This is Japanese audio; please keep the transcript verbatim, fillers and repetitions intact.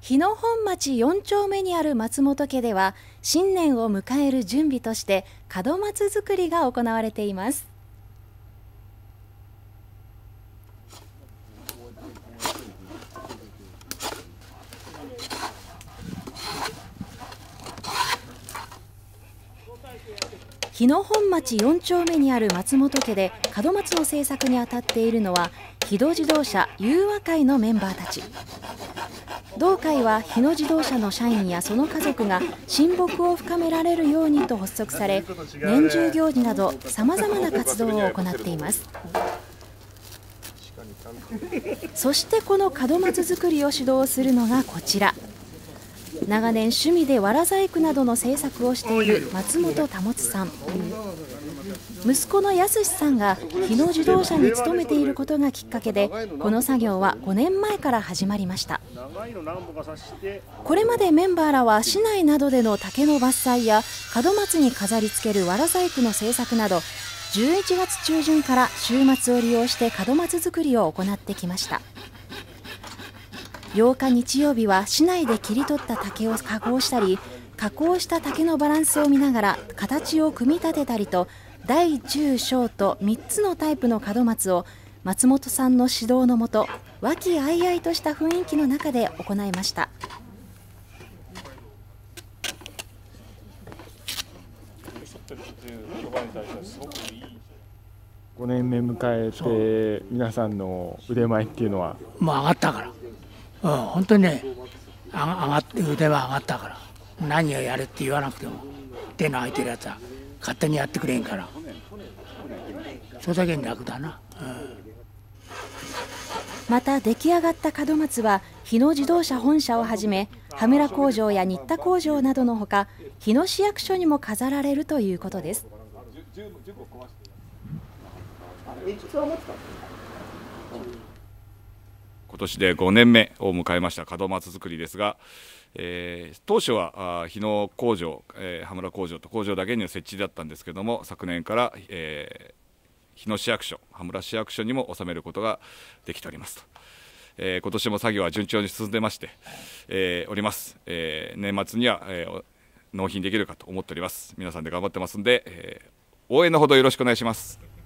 日野本町よん丁目にある松本家では、新年を迎える準備として門松作りが行われています。日野本町よん丁目にある松本家で門松の制作に当たっているのは、日野自動車友和会のメンバーたち。同会は日野自動車の社員やその家族が親睦を深められるようにと発足され、年中行事などさまざまな活動を行っています。そしてこの門松作りを指導するのがこちら、長年趣味でわら細工などの制作をしている松本保さん。息子の康さんが日野自動車に勤めていることがきっかけで、この作業はごねんまえから始まりました。これまでメンバーらは市内などでの竹の伐採や門松に飾り付けるわら細工の制作など、じゅういちがつ中旬から週末を利用して門松作りを行ってきました。ようか日曜日は市内で切り取った竹を加工したり、加工した竹のバランスを見ながら形を組み立てたりと、大中小とみっつのタイプの門松を松本さんの指導のもと、和気あいあいとした雰囲気の中で行いました。 ごねんめ迎えて皆さんの腕前っていうのはもう上がったから、うん、本当にね、上がって腕は上がったから、何をやるって言わなくても手の空いてるやつは勝手にやってくれんから、それだけに楽だな、うん、 また出来上がった門松は日野自動車本社をはじめ羽村工場や新田工場などのほか、日野市役所にも飾られるということです。 今年でごねんめを迎えました門松作りですが、えー、当初は日野工場、えー、羽村工場と工場だけに設置だったんですけども、昨年から、えー、日野市役所、羽村市役所にも収めることができておりますと、えー、今年も作業は順調に進んでまして、えー、おります、えー、年末には、えー、納品できるかと思っております。皆さんで頑張ってますんで、えー、応援のほどよろしくお願いします。